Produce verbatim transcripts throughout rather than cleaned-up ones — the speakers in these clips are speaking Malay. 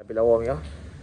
Tapi lawa ya.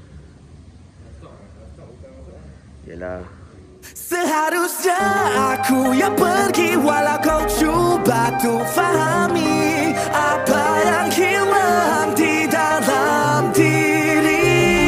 Yalah. Seharusnya aku yang pergi walau kau coba tuh fahami apa yang hilang di dalam diri.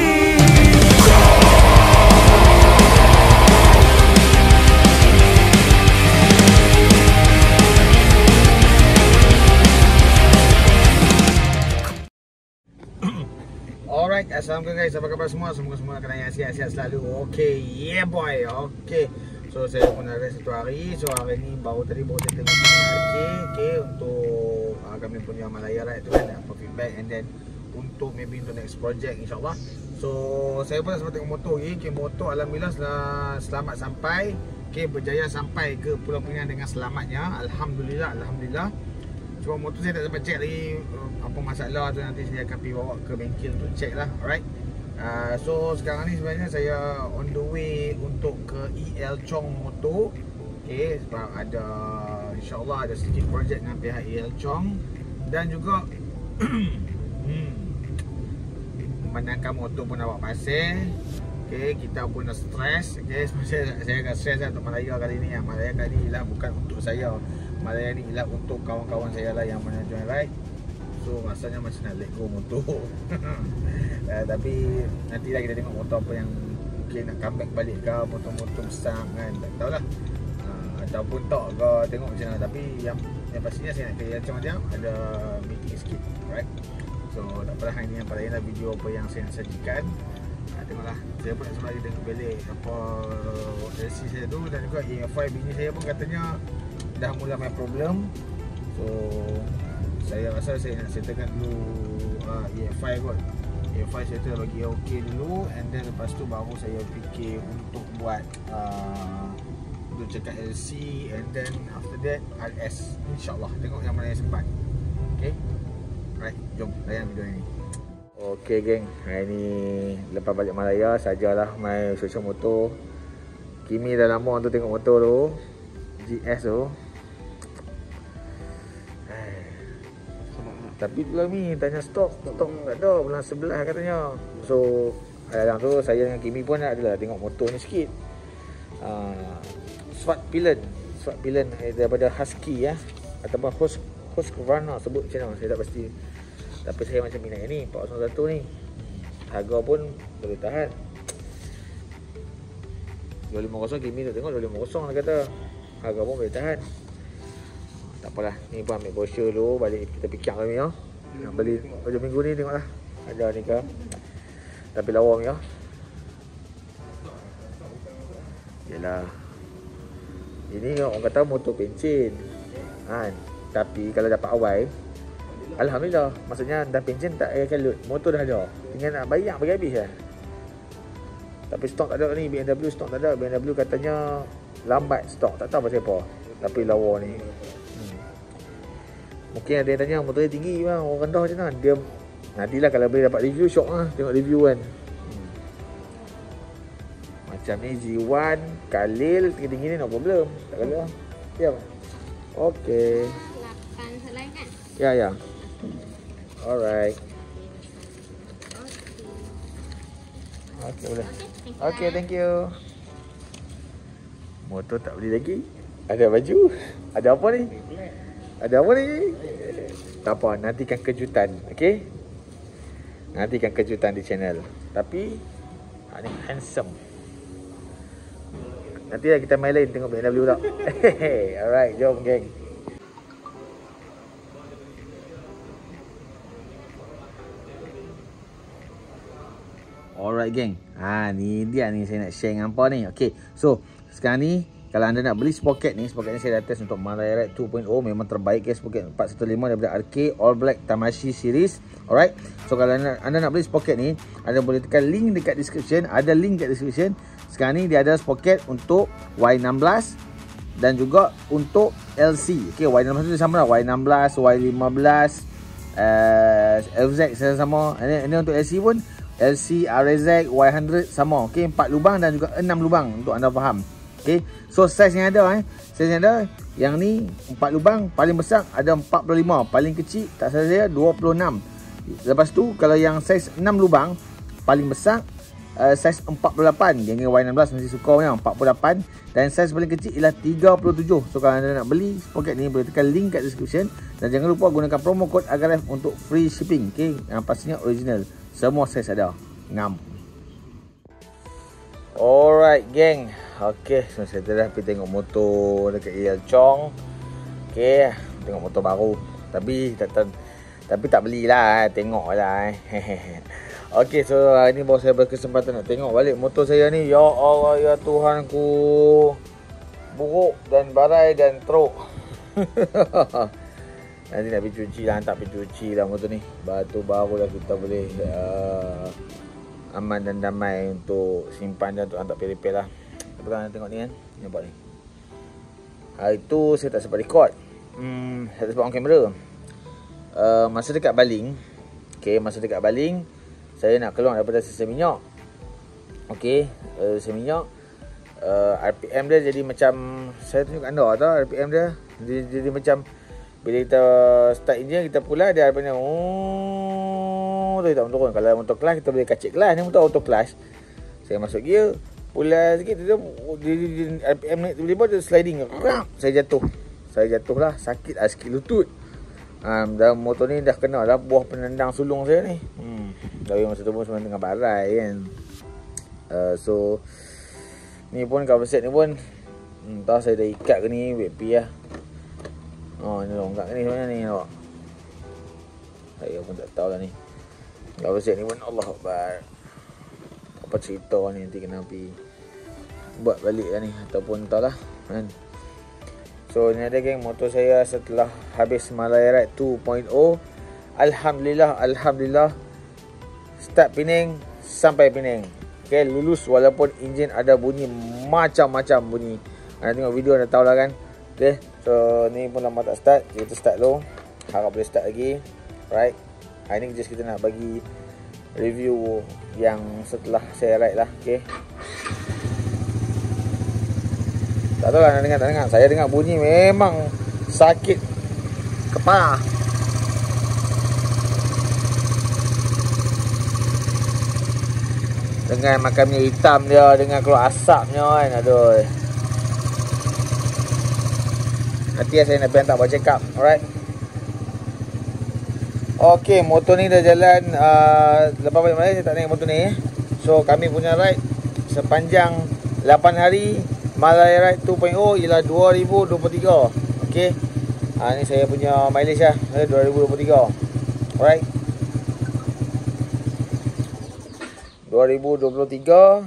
Alright, assalamualaikum guys, apa khabar semua? Semoga semua kena sihat-sihat selalu. Okay, yeah boy. Okay, so saya pun ada satu hari. So hari ni baru tadi baru saya tengok okay, okay, untuk uh, kami punya Malaya Ride tu kan, apa feedback and then untuk maybe untuk next project insyaAllah. So saya pun dah sempat tengok motor ni. Okay, motor alhamdulillah selamat sampai. Okay, berjaya sampai ke Pulau Pinang dengan selamatnya. Alhamdulillah, Alhamdulillah. Cuma motor saya tak sempat check lagi uh, apa masalah tu, nanti saya akan pergi bawa ke bengkel untuk check lah. Alright. Uh, so sekarang ni sebenarnya saya on the way untuk ke E L Chong Motor. Okay, sebab ada insyaAllah ada sedikit projek dengan pihak E L Chong. Dan juga hmm, memandangkan motor pun nak buat pasir. Okay, kita pun dah stres. Okay, saya, saya agak stres lah untuk Malaya kali ni. Malaya kali ni lah bukan untuk saya. Malaya ni ialah untuk kawan-kawan saya lah yang mana join ride. So rasanya macam nak let go motor. uh, Tapi nantilah kita tengok motor apa yang mungkin nak comeback balik ke, motor-motor besar kan, tak tahulah. uh, Ataupun tak ke, tengok macam mana. Tapi yang yang pastinya saya nak kaya macam-macam ada meeting sikit. Alright. So tak apalah, hari ni yang paling lah video apa yang saya nak sajikan. uh, Tengoklah, saya pun nak sembari tengok balik apa L C saya tu. Dan juga E F I bini saya pun katanya dah mula main problem. So saya rasa saya nak settlekan dulu uh, E F I kot. E F I saya tu bagi OK dulu, and then lepas tu baru saya fikir untuk buat uh, untuk cekak L C, and then after that R S insyaAllah. Tengok yang mana yang sempat. Okay, right, jom layan video ni. Okay geng, hari ni lepas balik Malaya sajalah main social motor. Kimi dah lama tu tengok motor tu G S tu. Tapi pula ni tanya stok, stok tak ada, bulan sebelas katanya. So dalam tu saya dengan Kimi pun adalah tengok motor ni sikit. uh, Swat Pilen, Swat Pilen daripada Husky ya, ataupun Hus Husqvarna sebut macam mana saya tak pasti. Tapi saya macam minat yang ni empat kosong satu ni. Harga pun boleh tahan. Dua lima kosong Kimi tu tengok dua lima kosong dia kata. Harga pun boleh tahan. Tak apalah, ni pun ambil brochure dulu, balik kita fikir kami ya. Nak beli baju minggu ni tengoklah ada ni ke. Tapi lawa ya. Yalah. Ini orang kata motor pencen. Kan? Tapi kalau dapat awal, alhamdulillah. Maksudnya dah pencen tak payah kalut. Motor dah ada. Tinggal nak bayar bagi habis lah. Tapi stok tak ada ni, B M W stok tak ada. B M W katanya lambat stok, tak tahu pasal apa. Tapi lawa ni. Mungkin ada yang tanya motor dia tinggi bang, orang rendah macam mana? Dia nantilah kalau boleh dapat review, syok lah tengok review kan. hmm. Macam ni G satu Khalil tinggi-tinggi ni no problem. Tak kala. Ya bang. Okay. lapan selai kan? Ya ya. Alright. Okay boleh. Okay, thank you. Motor tak beli lagi. Ada baju. Ada apa ni? Ada apa ni? Tak apa, nantikan kejutan. Okay? Nantikan kejutan di channel. Tapi ha, ni handsome. Nantilah kita main lain tengok B M W tak. Alright, jom geng. Alright geng. Ha, ni dia ni saya nak share dengan apa ni. Okay, so sekarang ni kalau anda nak beli sprocket ni, sprocket ni saya dah test untuk Malaya Ride dua titik nol, memang terbaik guys, sprocket empat satu lima daripada R K All Black Tamashi series. Alright. So kalau anda, anda nak beli sprocket ni, anda boleh tekan link dekat description, ada link dekat description. Sekarang ni dia ada sprocket untuk Y enam belas dan juga untuk L C. Okay, Y enam belas tu sama lah, Y enam belas, Y lima belas, uh, F Z sama. Ini, ini untuk L C pun L C, R Z, Y seratus sama. Okay, empat lubang dan juga enam lubang untuk anda faham. Okay, so saiz yang ada eh, saiz yang ada, yang ni empat lubang, paling besar ada empat puluh lima, paling kecil tak salah saya dua puluh enam. Lepas tu kalau yang saiz enam lubang paling besar uh, saiz empat puluh lapan. Geng Y enam belas mesti suka punya empat puluh lapan. Dan saiz paling kecil ialah tiga puluh tujuh. So kalau anda nak beli Spocket ni, boleh tekan link kat description. Dan jangan lupa gunakan promo code Agaref untuk free shipping. Okay, yang pastinya original. Semua saiz ada. Ngam. Alright geng. Okay, so saya dah pergi tengok motor dekat A L Chong. Okay, tengok motor baru. Tapi tak, tak, tapi tak belilah, tengok lah. Okay, so hari ni baru saya berkesempatan nak tengok balik motor saya ni. Ya Allah, ya Tuhanku. Buruk dan barai dan teruk. Nanti nak pergi cuci lah, tak pergi cuci lah motor ni. Batu baru lah kita boleh uh, aman dan damai untuk simpan dan untuk hantar repair lah. Tapi kalau anda tengok ni kan, nampak ni. Hari tu saya tak sempat record. Hmm, saya tak sempat on kamera. Uh, masa dekat baling, okay, masa dekat baling, saya nak keluar daripada sesi minyak. Okay, uh, sesi minyak, uh, R P M dia jadi macam, saya tunjuk anda tau R P M dia. Dia jadi macam, bila kita start engine, kita pula dia R P M dia, oh, tu tak turun. Kalau motor kelas, kita boleh kacik kelas. Ni motor auto kelas. Saya masuk gear, pula sikit, dia, dia, dia, R P M naik, tiba-tiba dia sliding. Ram, saya jatuh. Saya jatuh lah, sakit lah sikit lutut. Um, dan motor ni dah kena lah buah penendang sulung saya ni. Hmm. Tapi masa tu pun sebenarnya tengah barai kan. Uh, so ni pun cover set ni pun hmm, entah saya dah ikat ke ni, W P lah. Oh ni longkak ke ni sebenarnya ni nampak. Saya pun tak tahu lah ni. Cover set ni pun Allah Akbar. Apa cerita ni, nanti kena pergi buat balik lah ni. Ataupun entahlah kan. So ni ada geng motor saya setelah habis Malaya Ride dua titik kosong. Alhamdulillah, Alhamdulillah. Start Penang sampai Penang. Okay, lulus walaupun enjin ada bunyi macam-macam bunyi. Anda tengok video anda tahu lah kan. Okay, so ni pun lama tak start. Kita start dulu. Harap boleh start lagi. Right. Hari ni just kita nak bagi review yang setelah saya ride lah. Okay. Tak tahu lah nak dengar tak dengar. Saya dengar bunyi memang sakit kepala. Dengan makamnya hitam dia, dengan keluar asapnya kan. Aduh. Nanti saya nak pergi hantar buat check up. Alright. Okay, motor ni dah jalan uh, lepas balik Malaysia saya tak naik motor ni. So kami punya ride sepanjang lapan hari Malaya Ride dua titik kosong ialah dua ribu dua puluh tiga. Okay, ha, ni saya punya mileage lah, dua ribu dua puluh tiga. Alright, dua ribu dua puluh tiga,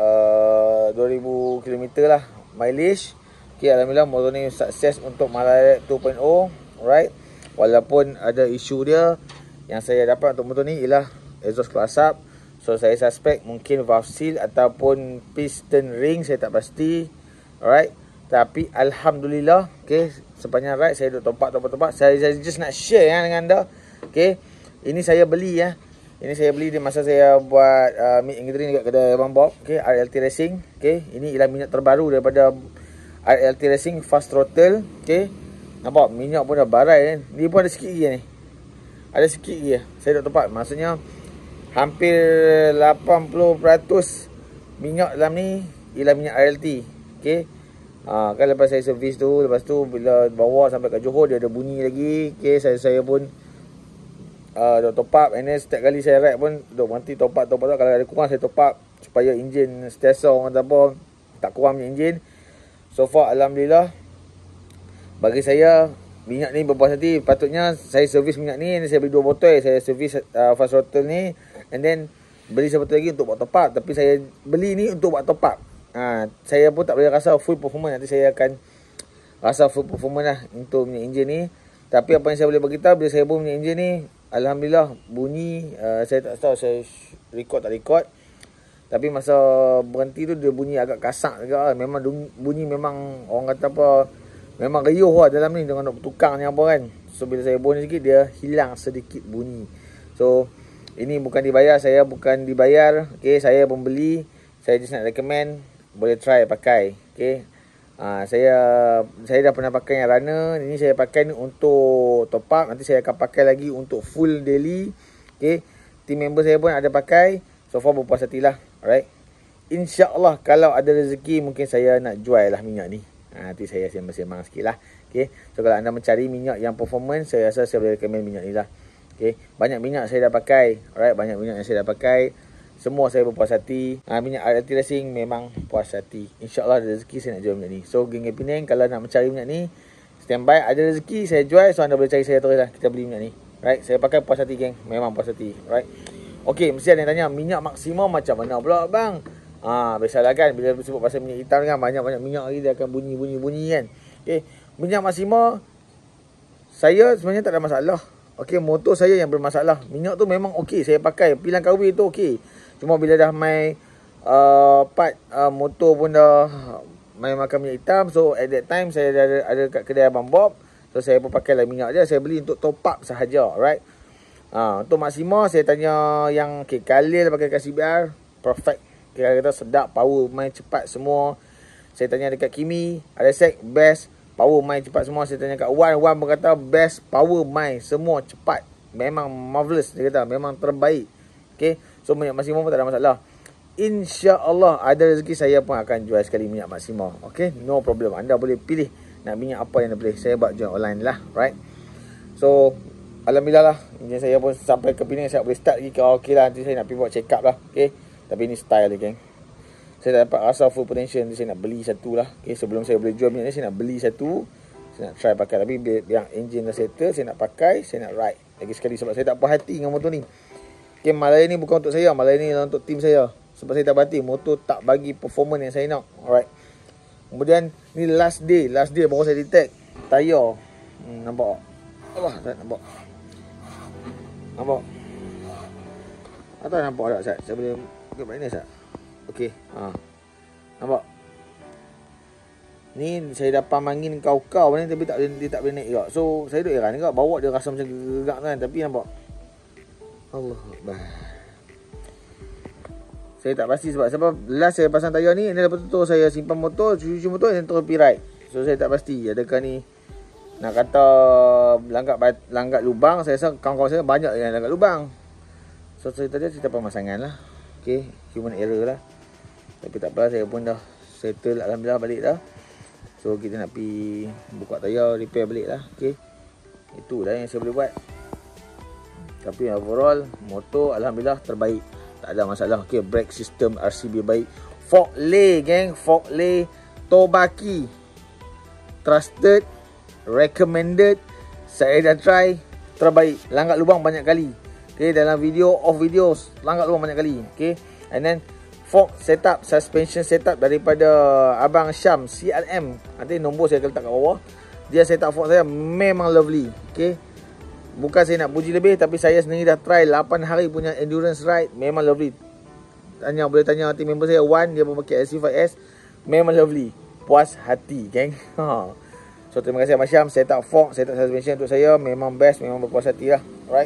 uh, dua ribu kilometer lah mileage. Okay, Alhamdulillah motor ni sukses untuk Malaya Ride dua titik kosong. Alright, walaupun ada isu dia, yang saya dapat untuk motor ni ialah exhaust keluar asap. So saya suspect mungkin valve seal ataupun piston ring, saya tak pasti. Alright, tapi Alhamdulillah, okay, sepanjang ride saya duduk topak, topak, topak. Saya, saya just nak share ya, dengan anda. Okay, ini saya beli ya. Ini saya beli di masa saya buat uh, meet and gathering dekat kedai Abang Bob. Okay, R L T Racing. Okay, ini ialah minyak terbaru daripada R L T Racing Fast Throttle. Okay, nampak minyak pun dah barai kan. Ni pun ada sikit lagi ni. Ada sikit lagi. Saya duduk topak. Maksudnya hampir lapan puluh peratus minyak dalam ni ialah minyak R L T. Okay, ha, kan lepas saya servis tu, lepas tu bila bawa sampai kat Johor dia ada bunyi lagi. Okay, saya saya pun uh, dah top up. And then setiap kali saya ride pun duk berhenti top up, top up. Kalau ada kurang saya top up supaya enjin setiasong atau apa, tak kurang punya enjin. So far Alhamdulillah, bagi saya minyak ni berpuas hati. Patutnya saya servis minyak ni, saya beli dua botol. Saya servis uh, Fast Throttle ni, and then beli satu lagi untuk buat top up. Tapi saya beli ni untuk buat top up. Ha, saya pun tak boleh rasa full performance. Nanti saya akan rasa full performance lah untuk minyak enjin ni. Tapi apa yang saya boleh beritahu, bila saya buang minyak enjin ni, Alhamdulillah bunyi, uh, saya tak tahu saya record tak record, tapi masa berhenti tu dia bunyi agak kasak juga. Memang bunyi memang orang kata apa, memang riuh lah dalam ni dengan nak bertukar ni apa kan. So bila saya buang sikit, dia hilang sedikit bunyi. So ini bukan dibayar, saya bukan dibayar. Okay, saya pembeli, saya just nak recommend, boleh try pakai. Okay, ha, saya saya dah pernah pakai yang runner. Ini saya pakai ni untuk top up. Nanti saya akan pakai lagi untuk full daily. Okay, team member saya pun ada pakai. So far berpuas hati lah. Alright, InsyaAllah kalau ada rezeki mungkin saya nak jual lah minyak ni. Ha, nanti saya sembang-sembang sikit lah. Okay, so kalau anda mencari minyak yang performance, saya rasa saya boleh recommend minyak ni lah. Okay, banyak minyak saya dah pakai. Alright, banyak minyak yang saya dah pakai. Semua saya berpuas hati. Ha, minyak R T Racing memang puas hati. InsyaAllah ada rezeki saya nak jual minyak ni. So geng Penang, kalau nak mencari minyak ni, standby, ada rezeki saya jual. So anda boleh cari saya terus lah. Kita beli minyak ni. Right, saya pakai puas hati geng. Memang puas hati. Right. Okay, mesti ada yang tanya, minyak Maxima macam mana pula bang? Ah, ha, biasalah kan, bila sebut pasal minyak hitam kan, banyak-banyak minyak lagi dia akan bunyi-bunyi-bunyi kan. Okay, minyak Maxima saya sebenarnya tak ada masalah. Okay, motor saya yang bermasalah. Minyak tu memang okey, saya pakai. Pilihan K W tu okey. Cuma bila dah main uh, part uh, motor pun dah main makan minyak hitam. So at that time saya dah ada, ada kat kedai Abang Bob. So saya pun pakai lah minyak dia. Saya beli untuk top up sahaja. Right. Ha, untuk Maxima saya tanya yang okay, Khalil pakai K C B R. Perfect. Kira kata sedap, power main cepat semua. Saya tanya dekat Kimi, Aresek best, power main cepat semua. Saya tanya kat Wan, Wan pun kata best, power main semua cepat. Memang marvelous dia kata, memang terbaik. Okay, so minyak Maxima pun tak ada masalah. InsyaAllah ada rezeki saya pun akan jual sekali minyak Maxima. Okay, no problem. Anda boleh pilih nak minyak apa yang anda boleh. Saya buat jual online lah, right. So alhamdulillah lah, enjin saya pun sampai ke Penang, saya boleh start lagi. Kalau okay lah, nanti saya nak pergi buat check up lah. Okay, tapi ini style dia geng. Saya tak dapat rasa full potential, nanti saya nak beli satu lah. Okay, sebelum saya boleh jual minyak ni, saya nak beli satu. Saya nak try pakai. Tapi yang engine dah settle, saya nak pakai, saya nak ride lagi sekali. Sebab saya tak puas hati dengan motor ni. Okay, malam ni bukan untuk saya, malam ni untuk tim saya. Sebab saya tak puas hati, motor tak bagi performance yang saya nak. Alright. Kemudian, ni last day. Last day baru saya detect tayar. Hmm, nampak? Allah, tak nampak. Nampak? Atau nampak tak Sat? Saya boleh buka brightness tak? Okey. Ha. Nampak? Ni saya dah pam angin kau-kau ni, tapi tak boleh, dia tak boleh naik juga. So saya duduk heran juga, bawa dia rasa macam gerak kan. Tapi nampak? Allah Akbar. Saya tak pasti sebab sebab last saya pasang tayar ni, ni lepas tu saya simpan motor, cuci-cuci motor dan terus pergi ride. So saya tak pasti adakah ni nak kata langgat langgat lubang. Saya rasa kawan-kawan saya banyak yang langgat lubang. So cerita dia cerita pemasangan lah. Okay, human error lah. Tapi tak apa, saya pun dah settle alhamdulillah balik dah. So kita nak pergi buka tayar, repair balik lah. Okay, itu dah yang saya boleh buat. Tapi overall motor alhamdulillah terbaik, tak ada masalah. Okay, brake system R C B baik. Fork lay geng, fork lay Tobaki, trusted, recommended. Saya dah try, terbaik. Langgat lubang banyak kali. Okay, dalam video, off videos, langgat lubang banyak kali. Okay, and then fork setup, suspension setup daripada Abang Syam C R M. Nanti nombor saya letak kat bawah. Dia setup fork saya memang lovely. Okay, bukan saya nak puji lebih, tapi saya sendiri dah try lapan hari punya endurance ride. Memang lovely. Tanya, boleh tanya team member saya Wan, dia pun pakai S C five S. Memang lovely. Puas hati geng. Ha. So terima kasih Abang Syam, setup fork, setup suspension untuk saya memang best, memang berpuas hati lah. Alright.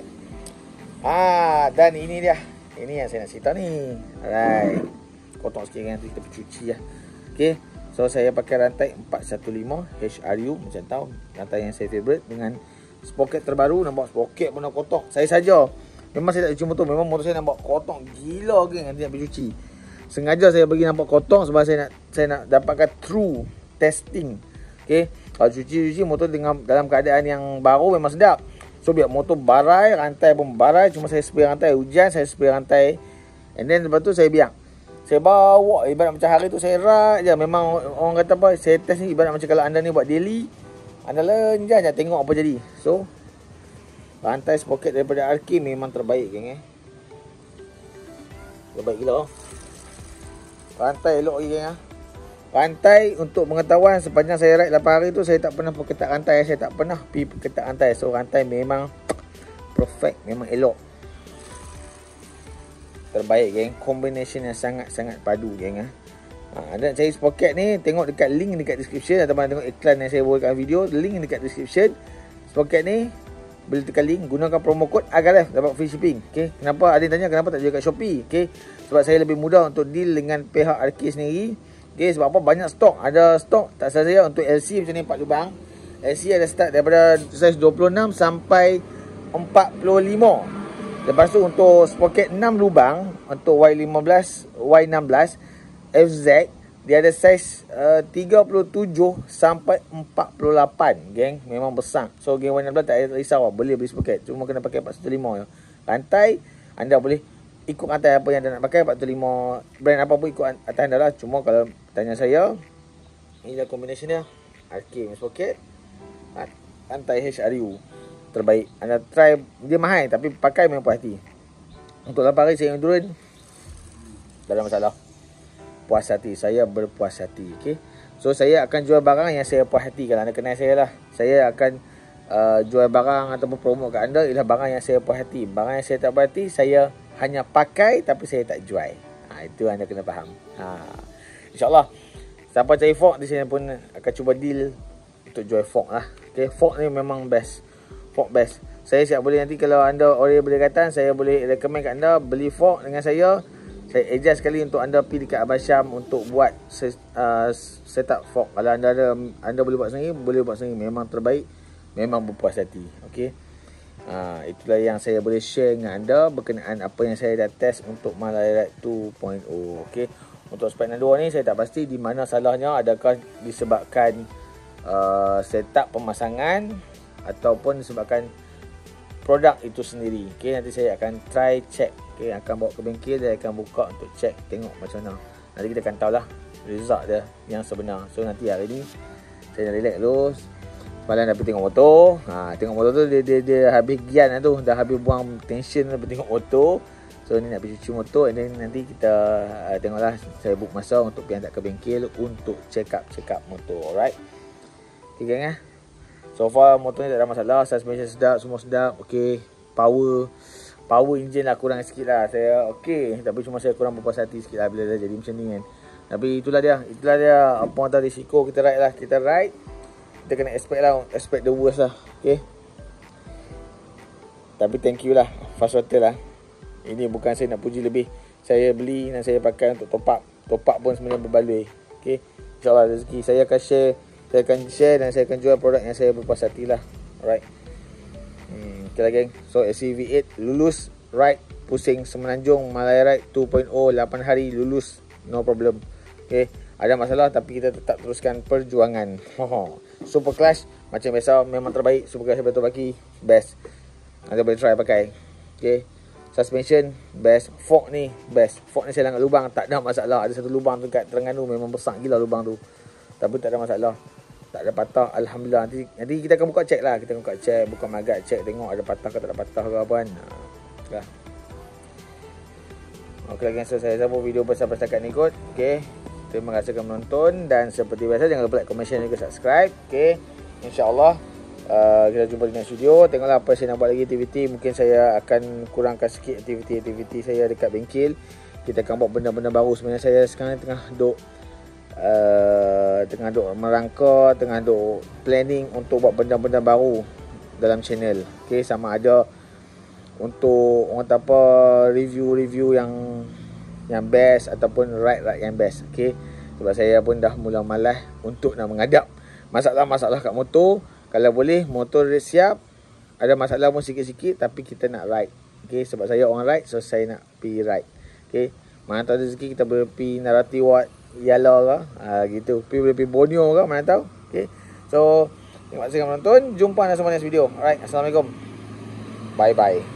Ah, dan ini dia. Ini yang saya nak cerita ni. Alright. Kotor sikit kan, kita pergi cuci lah. Okay, so saya pakai rantai empat satu lima H R U macam tahu. Rantai yang saya favourite dengan sprocket terbaru. Nampak sprocket pun dah kotor. Saya saja, memang saya tak cuci motor. Memang motor saya nampak kotor gila kan, nanti nak pergi cuci. Sengaja saya bagi nampak kotor sebab saya nak saya nak dapatkan true testing. Okay, kalau cuci-cuci motor dengan dalam keadaan yang baru memang sedap. So biar motor barai, rantai pun barai. Cuma saya spray rantai, hujan saya spray rantai. And then lepas tu saya biar. Saya bawa, ibarat macam hari tu saya ride je. Memang orang kata apa, saya test ni ibarat macam kalau anda ni buat daily, anda lenjah je tengok apa jadi. So rantai sprocket daripada R K memang terbaik geng eh. Terbaik gila. Rantai elok lagi geng ah. Rantai untuk pengetahuan, sepanjang saya ride lapan hari tu saya tak pernah perketat rantai. Saya tak pernah pergi perketat rantai. So rantai memang perfect, memang elok. Terbaik geng. Combination yang sangat-sangat padu geng ah. Ha, anda nak cari sprocket ni, tengok dekat link dekat description. Atau mana tengok iklan yang saya buat kat video, link dekat description. Sprocket ni boleh tekan link, gunakan promo code Agalef dapat free shipping. Okay, kenapa ada yang tanya kenapa tak jual kat Shopee? Okay, sebab saya lebih mudah untuk deal dengan pihak R K sendiri. Okay, sebab apa? Banyak stok. Ada stok tak salah saya untuk L C macam ni empat lubang. L C ada start daripada saiz dua puluh enam sampai empat puluh lima. Lepas tu untuk sprocket enam lubang untuk Y lima belas, Y enam belas F Z, dia ada saiz uh, tiga puluh tujuh sampai empat puluh lapan, geng. Memang besar. So geng Y enam belas tak payah risau, boleh beli sprocket. Cuma kena pakai empat satu lima je. Rantai anda boleh ikut rantai apa yang anda nak pakai, empat satu lima brand apa pun ikut rantai anda lah. Cuma kalau tanya saya, inilah kombinasi dia. R K sprocket, rantai H R U terbaik. Anda try, dia mahal tapi pakai memang puas hati. Untuk lapan hari saya yang turun, tak ada masalah. Puas hati, saya berpuas hati. Okay? So saya akan jual barang yang saya puas hati. Kalau anda kenal saya lah, saya akan uh, jual barang ataupun promote kat anda ialah barang yang saya puas hati. Barang yang saya tak puas hati, saya hanya pakai tapi saya tak jual. Ha, itu anda kena faham. Ha. InsyaAllah siapa cari fork di sini pun akan cuba deal untuk jual fork lah. Okay? Fork ni memang best. Fork best. Saya siap boleh nanti kalau anda order berdekatan, saya boleh recommend kat anda beli fork dengan saya. Saya adjust sekali untuk anda pergi dekat Abang Syam untuk buat set, uh, setup fork. Kalau anda ada, anda boleh buat sendiri, boleh buat sendiri. Memang terbaik, memang berpuas hati. Okey. Uh, itulah yang saya boleh share dengan anda berkenaan apa yang saya dah test untuk Malayaride dua titik kosong. Okey. Untuk spek enam dua ni saya tak pasti di mana salahnya, adakah disebabkan uh, setup pemasangan ataupun disebabkan produk itu sendiri. Okey, nanti saya akan try check. Okey, akan bawa ke bengkel, saya akan buka untuk check, tengok macam mana. Nanti kita akan tahulah result dia yang sebenar. So nanti hari ni saya dah relax dulu. Semalam dah pergi tengok motor. Ha, tengok motor tu dia dia, dia habis gian lah tu, dah habis buang tension dah pergi tengok motor. So ni nak pergi cuci motor, and then nanti kita uh, tengoklah, saya book masa untuk pergi hantar ke bengkel untuk check up check up motor. Alright. Okey geng eh. So far motor ni tak ada masalah, suspension sedap, semua sedap. Okey, power power enjin lah kurang sikit lah saya. Okey, tapi cuma saya kurang berpuas hati sikit lah bila dah jadi macam ni kan. Tapi itulah dia, itulah dia apa orang tahu risiko kita ride lah, kita ride. Kita kena expect lah, expect the worst lah. Okey. Tapi thank you lah Fast Water lah. Ini bukan saya nak puji lebih. Saya beli dan saya pakai untuk top up. Top up pun sebenarnya berbaloi. Okey. InsyaAllah rezeki saya akan share. Saya akan share dan saya akan jual produk yang saya berpuas hati lah. Alright. Hmm, okay lah geng. So S C V eight lulus. Ride pusing Semenanjung Malayaride dua titik kosong, lapan hari lulus. No problem. Okay. Ada masalah tapi kita tetap teruskan perjuangan. Super Clash macam biasa memang terbaik. Super Clash betul bagi best. Anda boleh try pakai. Okay. Suspension best. Fork ni best. Fork ni saya langgar lubang, tak ada masalah. Ada satu lubang tu kat Terengganu, memang besar gila lubang tu, tapi tak ada masalah, tak ada patah. Alhamdulillah. Nanti nanti kita akan buka check lah. Kita akan buka check, buka magnet check, tengok ada patah ke tak ada patah ke apa kan. Ha, ok lagi so saya sambung video sampai setakat ni kot. Ok, terima kasih kerana menonton, dan seperti biasa jangan lupa like, comment, share dan juga subscribe. Ok, InsyaAllah Uh, kita jumpa di next video. Tengoklah apa saya nak buat lagi aktiviti. Mungkin saya akan kurangkan sikit aktiviti-aktiviti saya dekat bengkel. Kita akan buat benda-benda baru. Sebenarnya saya sekarang tengah duk uh, Tengah duk merangka, tengah duk planning untuk buat benda-benda baru dalam channel. Okay, sama ada untuk orang kata apa, review-review yang yang best ataupun ride-ride yang best. Okay, sebab saya pun dah mula malas untuk nak menghadap masalah-masalah kat motor. Kalau boleh motor dah siap, ada masalah pun sikit-sikit, tapi kita nak ride. Okay, sebab saya orang ride, so saya nak pergi ride. Okay, mana tahu rezeki kita boleh pergi Narati Wat Yala ke, ha, gitu. Pergi boleh pergi Borneo ke, mana tahu. Okay, so terima kasih kerana menonton. Jumpa anda semua next video. Alright, Assalamualaikum. Bye bye.